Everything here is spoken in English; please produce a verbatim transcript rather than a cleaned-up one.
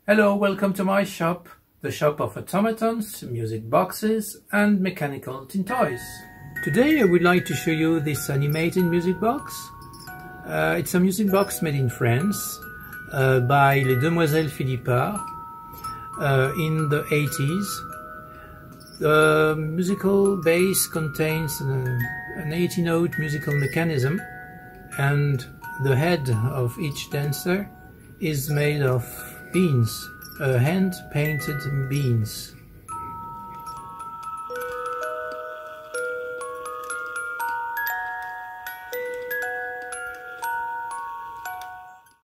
Hello, welcome to my shop, the shop of automatons, music boxes and mechanical tin toys. Today I would like to show you this animated music box. Uh, it's a music box made in France uh, by Les Demoiselles Philippart uh, in the eighties. The musical base contains an, an eighty note musical mechanism, and the head of each dancer is made of beans, uh, hand painted beans.